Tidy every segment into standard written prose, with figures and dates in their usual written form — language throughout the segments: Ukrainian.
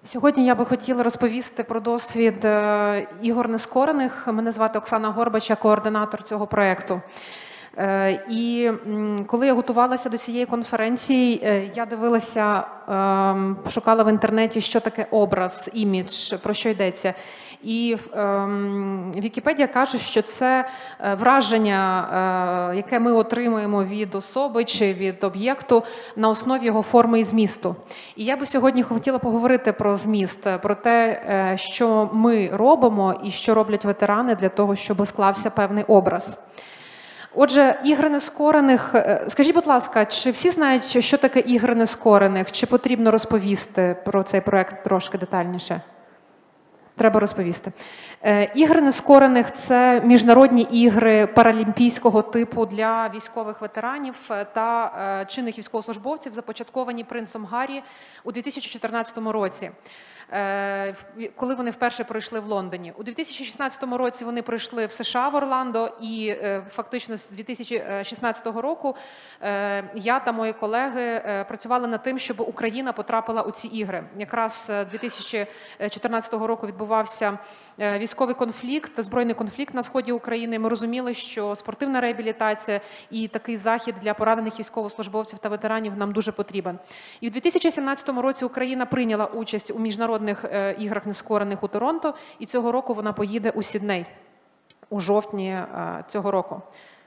Сьогодні я би хотіла розповісти про досвід ігор нескорених. Мене звати Оксана Горбач, я координатор цього проєкту. І коли я готувалася до цієї конференції, я дивилася, шукала в інтернеті, що таке образ, імідж, про що йдеться. І Вікіпедія каже, що це враження, яке ми отримуємо від особи чи від об'єкту на основі його форми і змісту. І я би сьогодні хотіла поговорити про зміст, про те, що ми робимо і що роблять ветерани для того, щоб склався певний образ. Отже, ігри нескорених. Скажіть, будь ласка, чи всі знають, що таке ігри нескорених? Чи потрібно розповісти про цей проект трошки детальніше? Треба розповісти. Ігри нескорених – це міжнародні ігри паралімпійського типу для військових ветеранів та чинних військовослужбовців, започатковані принцем Гаррі у 2014 році, коли вони вперше пройшли в Лондоні. У 2016 році вони прийшли в США, в Орландо, і фактично з 2016 року я та мої колеги працювали над тим, щоб Україна потрапила у ці ігри. Якраз 2014 року відбувався військовий конфлікт, збройний конфлікт на сході України. Ми розуміли, що спортивна реабілітація і такий захід для поранених військовослужбовців та ветеранів нам дуже потрібен. І в 2017 році Україна прийняла участь у міжнародних іграх нескорених у Торонто, і цього року вона поїде у Сідней, у жовтні цього року.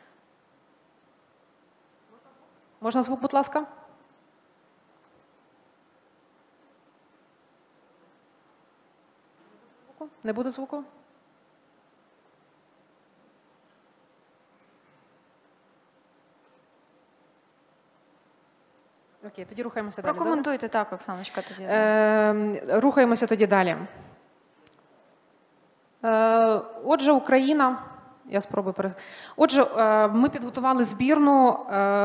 Можна звук, будь ласка? Не буде звуку? Окей, тоді рухаємося далі. Прокоментуйте так, Оксаночка, тоді. Рухаємося тоді далі. Отже, Україна... Я спробую Отже, ми підготували збірну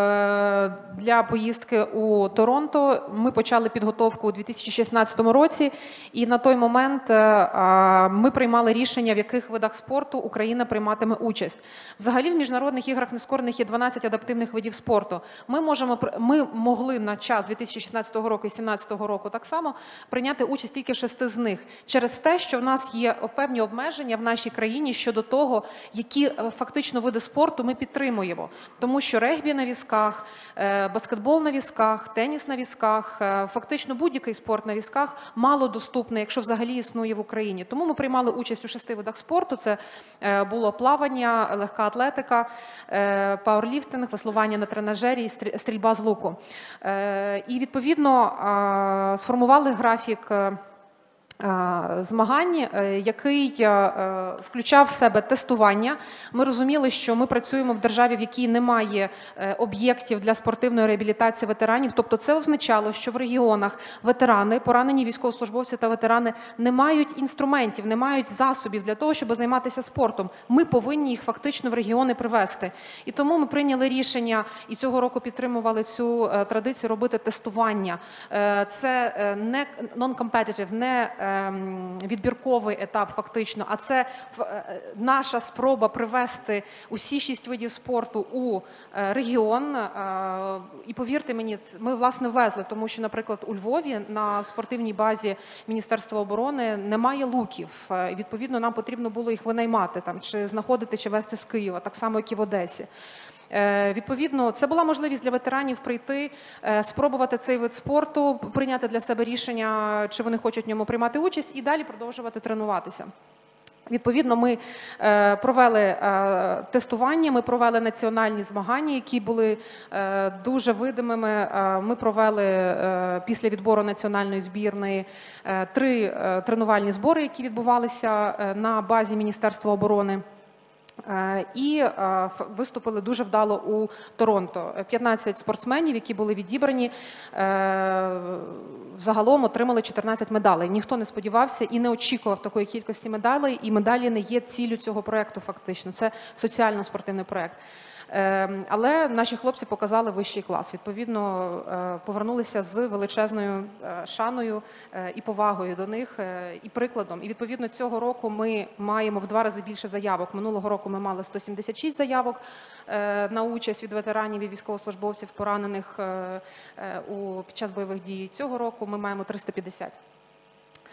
для поїздки у Торонто. Ми почали підготовку у 2016 році, і на той момент ми приймали рішення, в яких видах спорту Україна прийматиме участь. Взагалі в міжнародних іграх нескорених є 12 адаптивних видів спорту. Ми могли на час 2016 року і 2017 року так само прийняти участь тільки в 6 з них. Через те, що в нас є певні обмеження в нашій країні щодо того, які фактично види спорту ми підтримуємо. Тому що регбі на візках, баскетбол на візках, теніс на візках, фактично будь-який спорт на візках мало доступний, якщо взагалі існує в Україні. Тому ми приймали участь у 6 видах спорту. Це було плавання, легка атлетика, пауерліфтинг, веслування на тренажері і стрільба з луку. І відповідно сформували графік змагань, який включав в себе тестування. Ми розуміли, що ми працюємо в державі, в якій немає об'єктів для спортивної реабілітації ветеранів. Тобто це означало, що в регіонах ветерани, поранені військовослужбовці та ветерани не мають інструментів, не мають засобів для того, щоб займатися спортом. Ми повинні їх фактично в регіони привести. І тому ми прийняли рішення, і цього року підтримували цю традицію робити тестування. Це не non-competitive, не відбірковий етап фактично, а це наша спроба привести усі 6 видів спорту у регіон. І повірте мені, ми власне везли, тому що, наприклад, у Львові на спортивній базі Міністерства оборони немає луків. І, відповідно, нам потрібно було їх винаймати, там, чи знаходити, чи везти з Києва, так само, як і в Одесі. Відповідно, це була можливість для ветеранів прийти, спробувати цей вид спорту, прийняти для себе рішення, чи вони хочуть в ньому приймати участь, і далі продовжувати тренуватися. Відповідно, ми провели тестування, ми провели національні змагання, які були дуже видимими. Ми провели після відбору національної збірної 3 тренувальні збори, які відбувалися на базі Міністерства оборони. І виступили дуже вдало у Торонто. 15 спортсменів, які були відібрані, загалом отримали 14 медалей. Ніхто не сподівався і не очікував такої кількості медалей, і медалі не є ціллю цього проєкту фактично. Це соціально-спортивний проєкт. Але наші хлопці показали вищий клас. Відповідно, повернулися з величезною шаною і повагою до них, і прикладом. І, відповідно, цього року ми маємо в 2 рази більше заявок. Минулого року ми мали 176 заявок на участь від ветеранів і військовослужбовців, поранених під час бойових дій. Цього року ми маємо 350.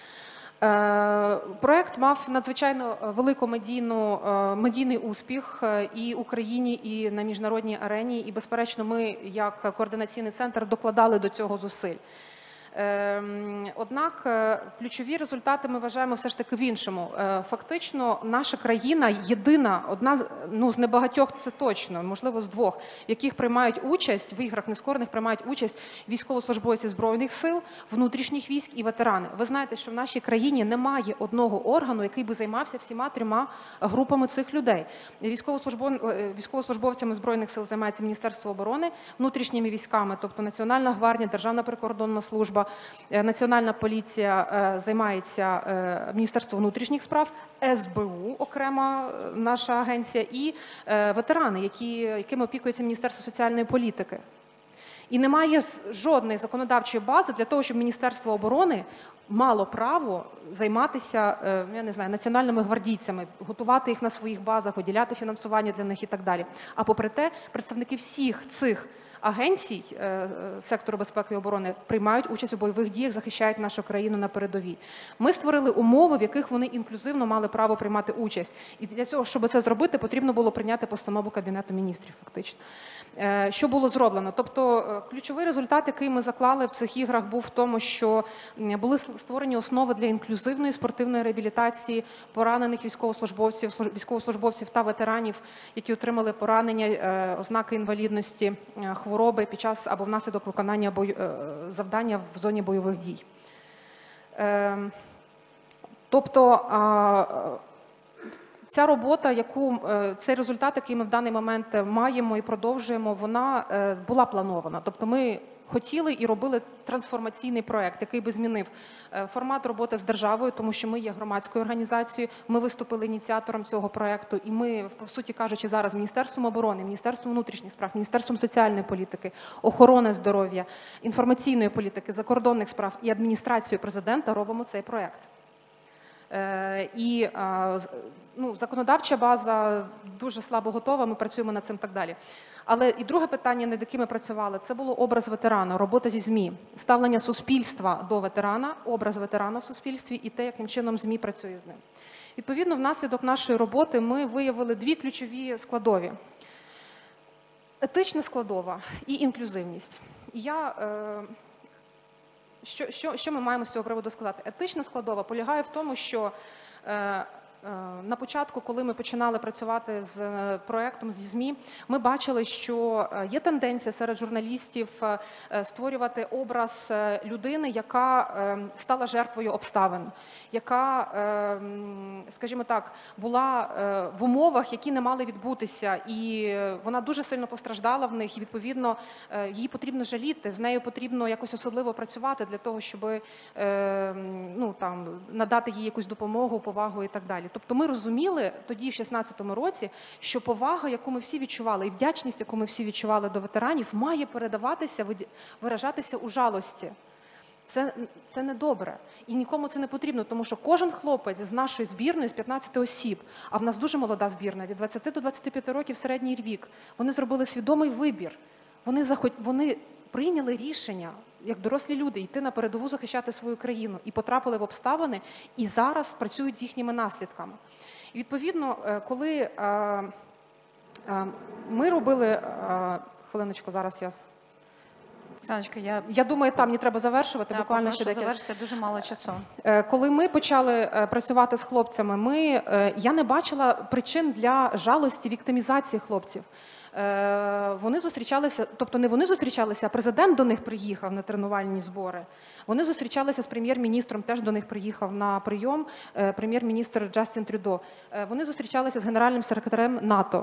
Проект мав надзвичайно велику медійний успіх і в Україні, і на міжнародній арені. І, безперечно, ми, як координаційний центр, докладали до цього зусиль. Однак ключові результати ми вважаємо все ж таки в іншому. Фактично, наша країна єдина, одна з небагатьох, це точно, можливо, з двох, в яких приймають участь, в іграх нескорених приймають участь військовослужбовці Збройних сил, внутрішніх військ і ветерани. Ви знаєте, що в нашій країні немає одного органу, який би займався всіма трьома групами цих людей. Військовослужбовцями Збройних сил займається Міністерство оборони, внутрішніми військами, тобто Національна гвардія, Державна прикордонна служба, Національна поліція займається Міністерство внутрішніх справ, СБУ, окрема наша агенція, і ветерани, якими опікується Міністерство соціальної політики. І немає жодної законодавчої бази для того, щоб Міністерство оборони мало право займатися, я не знаю, національними гвардійцями, готувати їх на своїх базах, виділяти фінансування для них і так далі. А попри те, представники всіх цих агенцій сектору безпеки і оборони приймають участь у бойових діях, захищають нашу країну на передовій. Ми створили умови, в яких вони інклюзивно мали право приймати участь. І для цього, щоб це зробити, потрібно було прийняти постанову Кабінету міністрів, фактично. Що було зроблено? Тобто ключовий результат, який ми заклали в цих іграх, був в тому, що були створені основи для інклюзивної спортивної реабілітації поранених військовослужбовців та ветеранів, які отримали поранення, ознаки інвалідності, хвороби під час або внаслідок виконання завдання в зоні бойових дій. Тобто ця робота, цей результат, який ми в даний момент маємо і продовжуємо, вона була планована. Тобто ми хотіли і робили трансформаційний проєкт, який би змінив формат роботи з державою, тому що ми є громадською організацією, ми виступили ініціатором цього проєкту, і ми, по суті кажучи, зараз Міністерством оборони, Міністерством внутрішніх справ, Міністерством соціальної політики, охорони здоров'я, інформаційної політики, закордонних справ і адміністрацією президента робимо цей проєкт. І законодавча база дуже слабо готова, ми працюємо над цим і так далі. Але і друге питання, над яким ми працювали, це було образ ветерана, робота зі ЗМІ, ставлення суспільства до ветерана, образ ветерана в суспільстві і те, яким чином ЗМІ працює з ним. Відповідно, внаслідок нашої роботи ми виявили дві ключові складові. Етична складова і інклюзивність. Що ми маємо з цього приводу сказати? Етична складова полягає в тому, що на початку, коли ми починали працювати з проєктом зі ЗМІ, ми бачили, що є тенденція серед журналістів створювати образ людини, яка стала жертвою обставин, яка, скажімо так, була в умовах, які не мали відбутися, і вона дуже сильно постраждала в них, і, відповідно, її потрібно жаліти, з нею потрібно якось особливо працювати для того, щоб надати їй якусь допомогу, повагу і так далі. Тобто ми розуміли тоді, в 2016 році, що повага, яку ми всі відчували, і вдячність, яку ми всі відчували до ветеранів, має передаватися, виражатися у жалості. Це недобре. І нікому це не потрібно, тому що кожен хлопець з нашої збірної, з 15 осіб, а в нас дуже молода збірна, від 20 до 25 років середній вік, вони зробили свідомий вибір. Вони прийняли рішення, як дорослі люди, йти на передову захищати свою країну, і потрапили в обставини, і зараз працюють з їхніми наслідками. І, відповідно, коли ми робили... Хвилиночку, зараз я... Оксаночка, Я думаю, там не треба завершувати, буквально ще декілька. Завершити, дуже мало часу. Коли ми почали працювати з хлопцями, я не бачила причин для жалості, віктимізації хлопців. Вони зустрічалися, тобто не вони зустрічалися, а президент до них приїхав на тренувальні збори. Вони зустрічалися з прем'єр-міністром, теж до них приїхав на прийом прем'єр-міністр Джастін Трюдо. Вони зустрічалися з генеральним секретарем НАТО.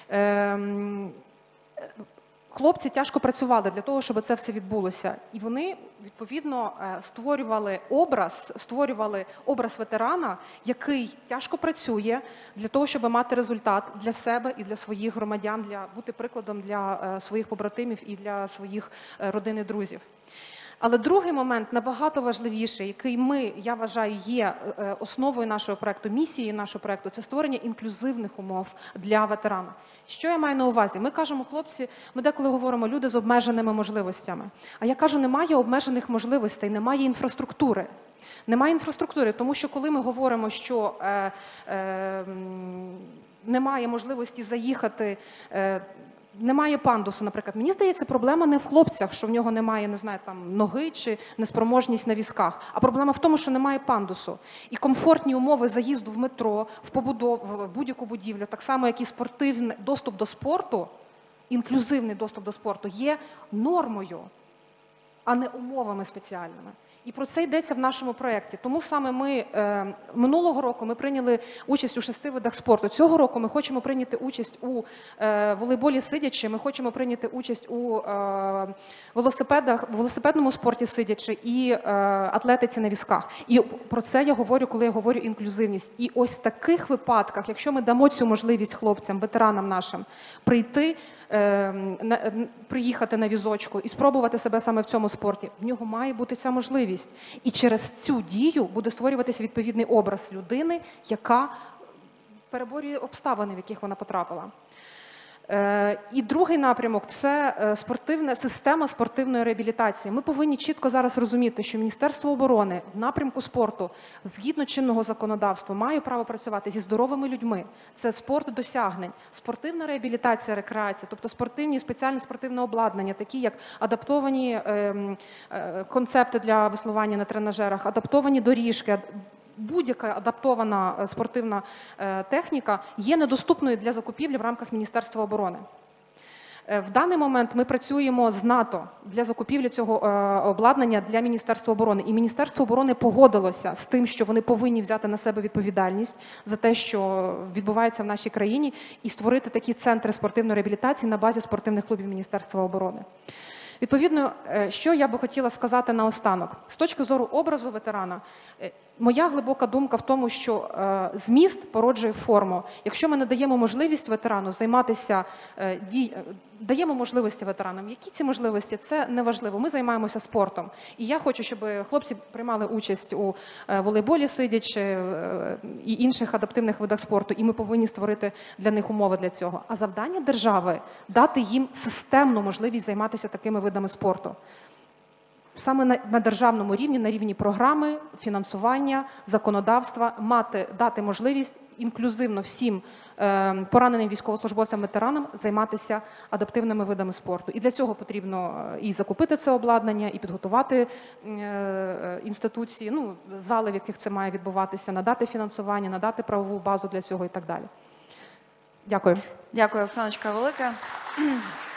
Хлопці тяжко працювали для того, щоб це все відбулося. І вони, відповідно, створювали образ ветерана, який тяжко працює для того, щоб мати результат для себе і для своїх громадян, бути прикладом для своїх побратимів і для своїх родин і друзів. Але другий момент, набагато важливіший, який я вважаю, є основою нашого проєкту, місією нашого проєкту, це створення інклюзивних умов для ветерана. Що я маю на увазі? Ми кажемо, хлопці, ми деколи говоримо, люди з обмеженими можливостями. А я кажу, немає обмежених можливостей, немає інфраструктури. Немає інфраструктури, тому що коли ми говоримо, що немає можливості заїхати, немає пандусу, наприклад. Мені здається, проблема не в хлопцях, що в нього немає, не знаю, там, ноги чи неспроможність на візках, а проблема в тому, що немає пандусу. І комфортні умови заїзду в метро, в будь-яку будівлю, так само, як і спортивний доступ до спорту, інклюзивний доступ до спорту, є нормою, а не умовами спеціальними. І про це йдеться в нашому проєкті. Тому саме ми минулого року ми прийняли участь у 6 видах спорту. Цього року ми хочемо прийняти участь у волейболі сидячи, ми хочемо прийняти участь у велосипедному спорті сидячи і атлетиці на візках. І про це я говорю, коли я говорю інклюзивність. І ось в таких випадках, якщо ми дамо цю можливість хлопцям, ветеранам нашим, приїхати на візочку і спробувати себе саме в цьому спорті, в нього має бути ця можливість. І через цю дію буде створюватися відповідний образ людини, яка переборює обставини, в яких вона потрапила. І другий напрямок – це система спортивної реабілітації. Ми повинні чітко зараз розуміти, що Міністерство оборони в напрямку спорту, згідно чинного законодавства, має право працювати зі здоровими людьми. Це спорт досягнень, спортивна реабілітація, рекреація, тобто спеціальне спортивне обладнання, такі як адаптовані концепти для веслування на тренажерах, адаптовані доріжки, будь-яка адаптована спортивна техніка є недоступною для закупівлі в рамках Міністерства оборони. В даний момент ми працюємо з НАТО для закупівлі цього обладнання для Міністерства оборони. І Міністерство оборони погодилося з тим, що вони повинні взяти на себе відповідальність за те, що відбувається в нашій країні, і створити такі центри спортивної реабілітації на базі спортивних клубів Міністерства оборони. Відповідно, що я би хотіла сказати наостанок. З точки зору образу ветерана, моя глибока думка в тому, що зміст породжує форму. Якщо ми не даємо можливість ветерану займатися, даємо можливості ветеранам. Які ці можливості? Це неважливо. Ми займаємося спортом. І я хочу, щоб хлопці приймали участь у волейболі сидячи і інших адаптивних видах спорту. І ми повинні створити для них умови для цього. А завдання держави – дати їм системну можливість займатися такими видами спорту. Саме на державному рівні, на рівні програми, фінансування, законодавства, дати можливість інклюзивно всім пораненим військовослужбовцям, ветеранам займатися адаптивними видами спорту. І для цього потрібно і закупити це обладнання, і підготувати інституції, зали, в яких це має відбуватися, надати фінансування, надати правову базу для цього і так далі. Дякую. Дякую, Оксаночка, велика.